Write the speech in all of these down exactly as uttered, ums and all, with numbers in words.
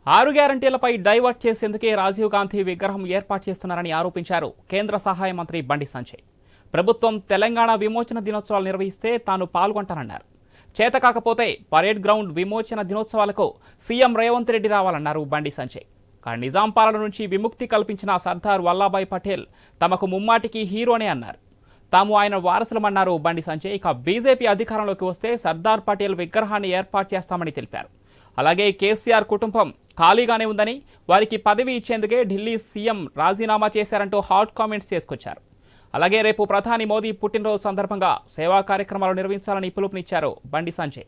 ఆరు గ్యారంటీలపై డైవర్ట్ చేసేందుకే రాజీవ్ గాంధీ విగ్రహం ఏర్పాటు చేస్తున్నారని ఆరోపించారు కేంద్ర సహాయ మంత్రి బండి సంజయ్. ప్రభుత్వం తెలంగాణ విమోచన దినోత్సవాలు నిర్వహిస్తే తాను పాల్గొంటానన్నారు. చేతకాకపోతే పరేడ్ గ్రౌండ్ విమోచన దినోత్సవాలకు సీఎం రేవంత్ రెడ్డి రావాలన్నారు బండి సంజయ్. కానీ నిజాం పాలన నుంచి విముక్తి కల్పించిన సర్దార్ వల్లభాయ్ పటేల్ తమకు ముమ్మాటికి హీరోనే అన్నారు. తాము ఆయన వారసులమన్నారు బండి సంజయ్. ఇక బీజేపీ అధికారంలోకి వస్తే సర్దార్ పటేల్ విగ్రహాన్ని ఏర్పాటు చేస్తామని తెలిపారు. అలాగే కేసీఆర్ కుటుంబం ఖాళీగానే ఉందని, వారికి పదవి ఇచ్చేందుకే ఢిల్లీ సీఎం రాజీనామా చేశారంటూ హాట్ కామెంట్స్ చేసుకొచ్చారు. అలాగే రేపు ప్రధాని మోదీ పుట్టినరోజు సందర్భంగా సేవా కార్యక్రమాలు నిర్వహించాలని పిలుపునిచ్చారు బండి సంజయ్.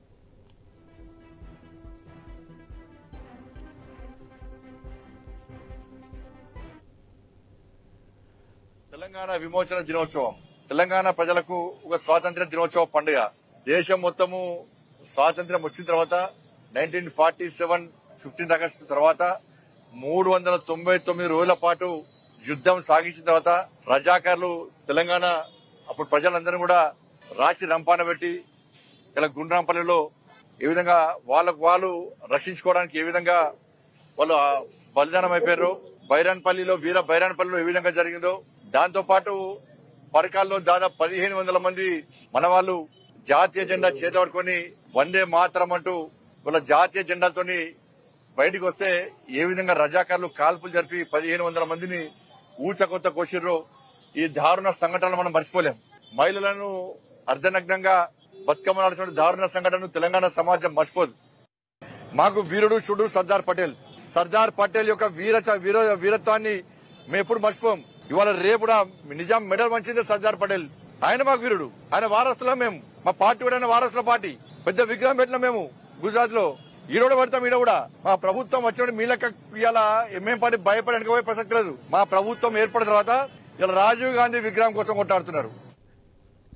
తెలంగాణ విమోచన దినోత్సవం తెలంగాణ ప్రజలకు ఒక స్వాతంత్ర్య దినోత్సవ పండుగ. దేశం మొత్తము స్వాతంత్ర్యం వచ్చిన తర్వాత nineteen forty seven fifteenth August తర్వాత మూడు వందల తొంభై తొమ్మిది రోజుల పాటు యుద్ధం సాగించిన తర్వాత రజాకార్లు తెలంగాణ అప్పుడు ప్రజలందరూ కూడా రాసి రంపాన పెట్టి ఇలా గుండ్రాంపల్లిలో ఏ విధంగా వాళ్ళకు వాళ్ళు రక్షించుకోవడానికి ఏ విధంగా వాళ్ళు బలిదానం అయిపోయారు, బైరాన్పల్లిలో వీర బైరాన్పల్లిలో ఏ విధంగా జరిగిందో, దాంతో పాటు పరకాల్లో దాదాపు పదిహేను వందల మంది మన వాళ్ళు జాతీయ జెండా చేతబడుకొని వందే మాతరం అంటూ వాళ్ళ జాతీయ జెండాతోని బయటకు వస్తే ఏ విధంగా రజాకారులు కాల్పులు జరిపి పదిహేను వందల మందిని ఊచకొత్త కోసిర్రో ఈ దారుణ సంఘటనలు మనం మర్చిపోలేం. మహిళలను అర్ధనగ్నంగా బతుకమ్మ నడిచిన దారుణ సంఘటనను తెలంగాణ సమాజం మర్చిపోదు. మాకు వీరుడు చూడు సర్దార్ పటేల్. సర్దార్ పటేల్ యొక్క వీర వీరత్వాన్ని మేము ఎప్పుడు మర్చిపోం. ఇవాళ రేపు కూడా నిజాం మెడల్ వంచిందే సర్దార్ పటేల్. ఆయన మాకు వీరుడు, ఆయన వారసులం మేము. మా పార్టీ కూడా వారసుల పార్టీ. పెద్ద విగ్రహం పెట్టిన మేము గుజరాత్ లో. ఈరోడు పడతాం. ఈడ కూడా మా ప్రభుత్వం వచ్చినప్పుడు మీ లెక్క ఇలా ఎంఎం పార్టీ భయపడి వెనకపోయే ప్రసక్తి లేదు. మా ప్రభుత్వం ఏర్పడిన తర్వాత ఇలా రాజీవ్ గాంధీ విగ్రహం కోసం కొట్టాడుతున్నారు.